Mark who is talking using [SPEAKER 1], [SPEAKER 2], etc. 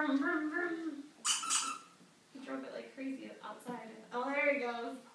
[SPEAKER 1] Vroom, vroom, vroom. He drove it like crazy outside. Oh, there he goes.